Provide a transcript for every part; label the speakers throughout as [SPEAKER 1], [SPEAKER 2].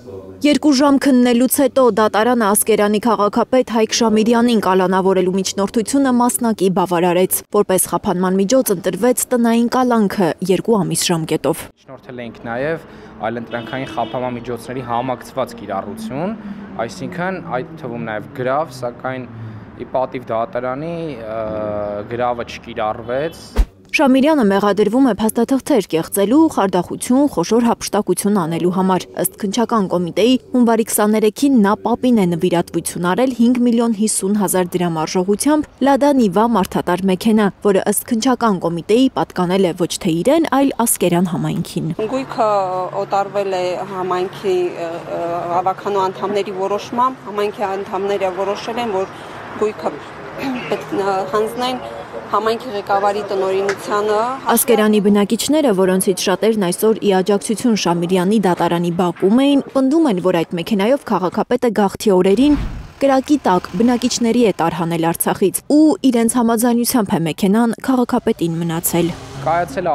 [SPEAKER 1] 2 ժամ քննելուց հետո դատարանը Ասկերանի քաղաքապետ Հայկ Շամիրյանին կալանավորելու միջնորդությունը մասնակի բավարարեց, որպես խափանման միջոց ընտրվեց տնային կալանքը 2 ամիս ժամկետով։
[SPEAKER 2] Շնորհել ենք նաև այլընտրանքային խափանման միջոցների համակցված կիրառություն, այսինքն այդ թվում նաև գրավ, սակայն ի պատիվ դատարանի գրավը չկիրառվեց։
[SPEAKER 1] Շամիրյանը մեղադրվում է փաստաթղթեր կեղծելու, խարդախություն, խոշոր հափշտակություն անելու համար։ Ըստ քննչական կոմիտեի հունվարի 23-ին նա պապին է նվիրատվություն արել 5,50,000 դրամ արժողությամբ Լադա Նիվա մարդատար մեքենա, որը ըստ քննչական կոմիտեի պատկանել է ոչ թե իրեն, այլ Ասկերան համայնքին։
[SPEAKER 3] Գույքը օտարվել է համայնքի ավականու անդամների որոշմամբ, համայնքի անդամները որոշել են, որ գույքը պետք հանձնեն համայնքի ղեկավարի տնօրինությանը։
[SPEAKER 1] Ասկերանի բնակիչները, որոնցից շատերն այսօր ի աջակցություն Շամիրյանի դատարանի բակում էին, պնդում են, որ այդ մեքենայով քաղաքապետը գաղթի օրերին կրակի տակ բնակիչների է տարհանել Արցախից ու իրենց համաձայնությամբ է մեքենան քաղաքապետին մնացել։
[SPEAKER 2] Կայացել է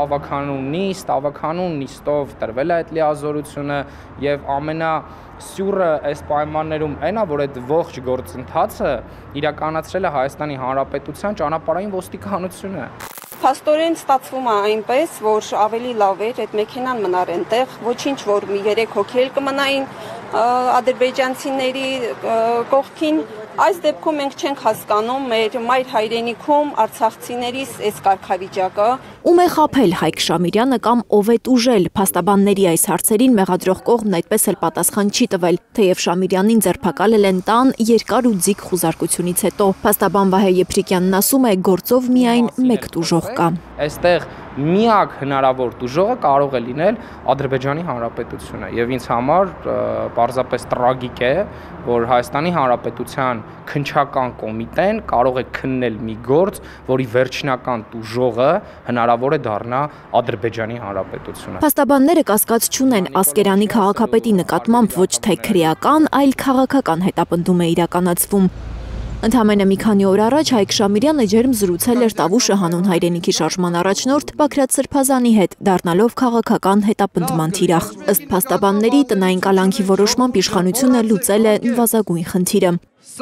[SPEAKER 2] ավականու նիստով տրվել է այդ լիազորությունը եւ ամենասյուրը այս պայմաններում այն է, որ այդ ողջ գործընթացը իրականացրել է Հայաստանի Հանրապետության ճանապարհային ոստիկանությունը։
[SPEAKER 3] Փաստորեն ստացվում է այնպես, որ ավելի լավ էր այդ մեքենան մնար այնտեղ, ոչինչ որ մի 3 հոգի էլ կմնային ադրբեջանցիների կողքին։ Այս դեպքում մենք չենք հասկանում մեր մայր հայրենիքում արցախցիներիս այս կարգավիճակը։
[SPEAKER 1] Ում է խաբել Հայկ Շամիրյանը կամ ով է տուժել, փաստաբանների այս հարցերին մեղադրող կողմն այդպես էլ պատասխան չի տվել, թեև Շամիրյանին ձերբակալել են տան երկար ու ձիգ խուզարկությունից հետո։ Փաստաբան Վահե Եփրիկյանն ասում է, գործով միայն մեկ տուժող կա։
[SPEAKER 2] Այստեղ միակ հնարավոր տուժողը կարող է լինել Ադրբեջանի Հանրապետությունը եւ ինձ համար պարզապես տրագիկ է, որ Հայաստանի Հանրապետության քննչական կոմիտեն կարող է քննել մի գործ, որի վերջնական տուժողը հնարավոր է դառնա Ադրբեջանի Հանրապետությունը։
[SPEAKER 1] Փաստաբանները կասկած չունեն Ասկերանի քաղաքապետի նկատմամբ ոչ թե քրեական, այլ քաղաքական հետապնդում է իրականացվում։ Ընդամենը մի քանի օր առաջ Հայկ Շամիրյանը ջերմ զրուցել էր Տավուշը հանուն հայրենիքի շարժման առաջնորդ Բագրատ Սրբազանի հետ, դառնալով քաղաքական հետապնդման թիրախ։ Ըստ փաստաբանների, տնային կալանքի որոշմամբ իշխանությունը լուծել է նվազագույն խնդիրը։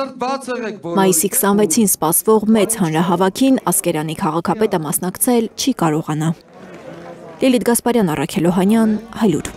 [SPEAKER 1] Մայիսի 26-ին սպասվող մեծ հանրահավաքին Ասկերանի քաղաքապետը մասնակցել չի կարողանա։ Լիլիթ Գասպարյան, Առաքել Օհանյան, Հայլուր։